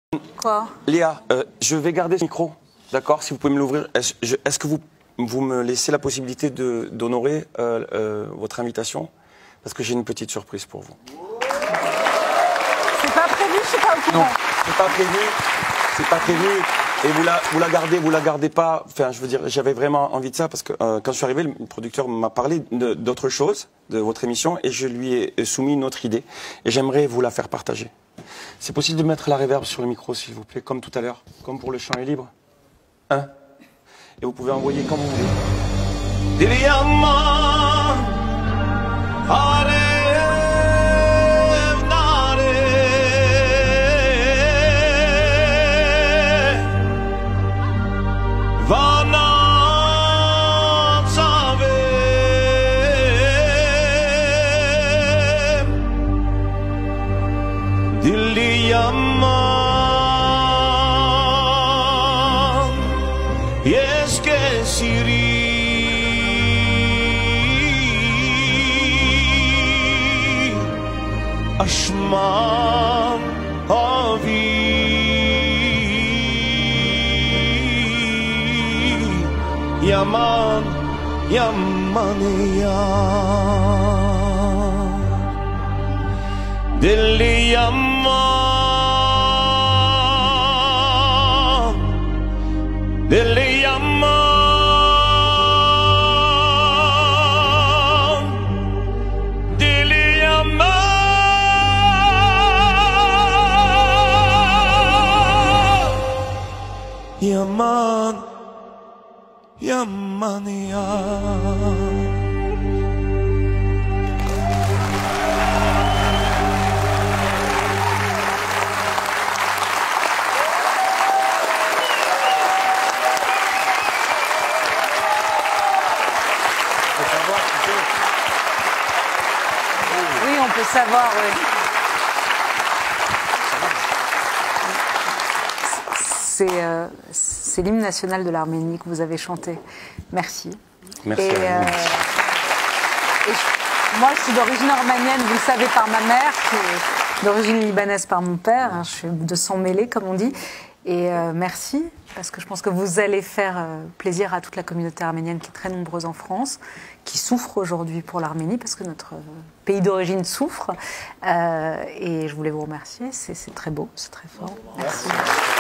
Quoi? Léa, je vais garder ce micro, d'accord? Si vous pouvez me l'ouvrir. Est-ce que vous me laissez la possibilité d'honorer votre invitation? Parce que j'ai une petite surprise pour vous. C'est pas prévu, je suis pas au courant. Non, c'est pas prévu. C'est pas prévu. Et vous la gardez pas. Enfin, je veux dire, j'avais vraiment envie de ça parce que quand je suis arrivé, le producteur m'a parlé d'autre chose, de votre émission, et je lui ai soumis une autre idée. Et j'aimerais vous la faire partager. C'est possible de mettre la reverb sur le micro, s'il vous plaît, comme tout à l'heure, comme pour le chant est libre. Hein? Et vous pouvez envoyer quand vous voulez. Ashman avi yaman yaman ya dilli yaman dilli yaman Yaman, Yaman, ya. Oui, on peut savoir, oui. C'est l'hymne national de l'Arménie que vous avez chanté. Merci. Merci à vous. Moi, je suis d'origine arménienne, vous le savez, par ma mère, qui est d'origine libanaise par mon père. Je suis de sang mêlé, comme on dit. Et merci, parce que je pense que vous allez faire plaisir à toute la communauté arménienne qui est très nombreuse en France, qui souffre aujourd'hui pour l'Arménie, parce que notre pays d'origine souffre. Et je voulais vous remercier. C'est très beau, c'est très fort. Merci.